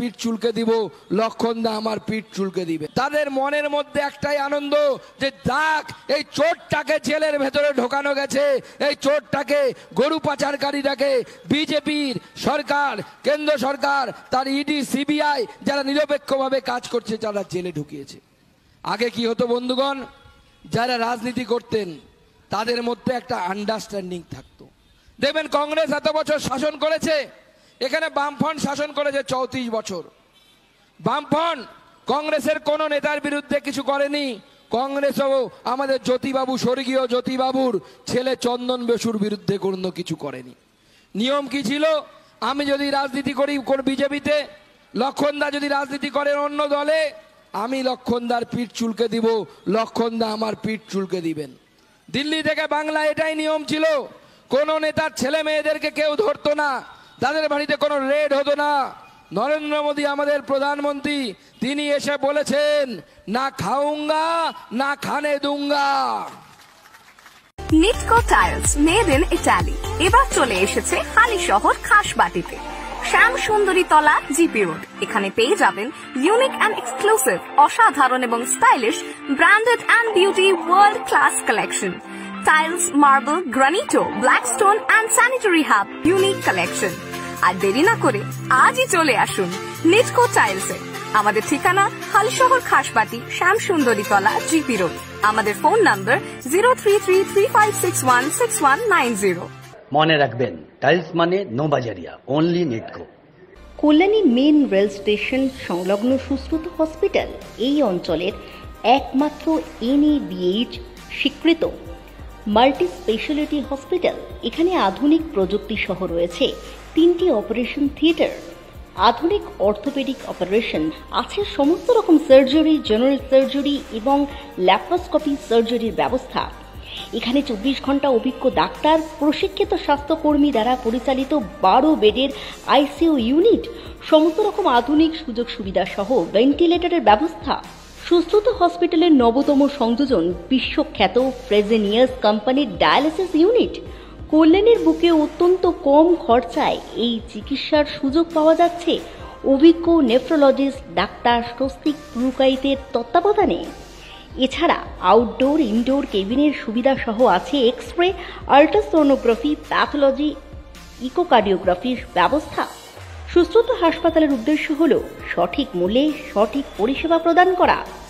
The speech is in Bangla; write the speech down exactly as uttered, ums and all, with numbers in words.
পিঠ চুলকে দিব, লক্ষণদা আমার পিঠ চুলকে দিবে। তাদের মনের মধ্যে একটাই আনন্দ যে যাক এই চোরটাকে জেলের ভেতরে ঢোকানো গেছে, এই চোরটাকে গরু পাচারকারীটাকে বিজেপির সরকার, কেন্দ্র সরকার, তার ইডি সিবিআই যারা নিরপেক্ষভাবে কাজ করছে যারা জেলে ঢুকিয়েছে। আগে কি হতো বন্ধুগণ, যারা রাজনীতি করতেন তাদের মধ্যে একটা আন্ডারস্ট্যান্ডিং থাকতো। দেখবেন কংগ্রেস এত বছর শাসন করেছে, এখানে বামফ্রন্ট শাসন করেছে চৌত্রিশ বছর। বামফ্রন্ট কংগ্রেসের কোন নেতার বিরুদ্ধে কিছু করেনি। কংগ্রেসও আমাদের জ্যোতিবাবু, স্বর্গীয় জ্যোতিবাবুর ছেলে চন্দন বসুর বিরুদ্ধে কোনো কিছু করেনি। নিয়ম কি ছিল, আমি যদি রাজনীতি করি বিজেপিতে, লক্ষণদা যদি রাজনীতি করেন অন্য দলে, আমি লক্ষণদার পিঠ চুলকে দিব, লক্ষণদা আমার পিঠ চুলকে দিবেন। দিল্লি থেকে বাংলা এটাই নিয়ম ছিল। কোন নেতার ছেলে মেয়েদেরকে কেউ ধরতো না, তাদের বাড়িতে কোনো রেড হতো না। নরেন্দ্র মোদী আমাদের প্রধানমন্ত্রী, তিনি এসে বলেছেন না খাউঙ্গা না খানে দুঙ্গা। Nitco tiles made in Italy এবার চলে এসেছে হালিশহর খাসবাটিতে, শ্যাম সুন্দরী তলা, জিপি রোড। এখানে পেয়ে যাবেন ইউনিক অ্যান্ড এক্সক্লুসিভ, অসাধারণ এবং stylish branded and beauty world class collection. Tiles, marble, granito, black stone and sanitary hub unique collection. আর দেরি না করে আজই চলে আসুন নিটকো টাইলসে। আমাদের ঠিকানা হালিশহর খাসবাটি, শ্যাম সুন্দরী তলা, জিপি রোড। আমাদের phone number zero three three three five six one six one nine zero. মনে রাখবেন, টাইলস মানে নো বাজারিয়া, only Nitco. Kalyani main rail station সংলগ্ন সুশ্রুত হসপিটাল এই অঞ্চলের একমাত্র এনএবিএইচ স্বীকৃত মাল্টি স্পেশালিটি হসপিটাল। এখানে আধুনিক প্রযুক্তি সহ রয়েছে তিনটি অপারেশন থিয়েটার, আধুনিক অর্থোপেডিক অপারেশন, আছে সমস্ত রকম সার্জারি, জেনারেল সার্জারি এবং ল্যাপ্রোস্কোপি সার্জারির ব্যবস্থা। এখানে চব্বিশ ঘন্টা অভিজ্ঞ ডাক্তার, প্রশিক্ষিত স্বাস্থ্যকর্মী দ্বারা পরিচালিত বারো বেডের আইসিইউ ইউনিট, সমস্ত রকম আধুনিক সুযোগ সুবিধা সহ ভেন্টিলেটরের ব্যবস্থা। সুশ্রুত হসপিটালের নবতম সংযোজন বিশ্বখ্যাত ফ্রেজেনিয়াস কোম্পানির ডায়ালিসিস ইউনিট। কল্যাণীর বুকে অত্যন্ত কম খরচায় এই চিকিৎসার সুযোগ পাওয়া যাচ্ছে অভিজ্ঞ নেফ্রোলজিস্ট ডাক্তার স্বস্তিক পুরকাইতের তত্ত্বাবধানে। এছাড়া আউটডোর ইনডোর কেবিনের সুবিধা সহ আছে এক্স রে, আল্ট্রাসোনোগ্রাফি, প্যাথোলজি, ইকোকার্ডিওগ্রাফির ব্যবস্থা। সুশ্রুত হাসপাতালের উদ্দেশ্য হল সঠিক মূল্যে সঠিক পরিষেবা প্রদান করা।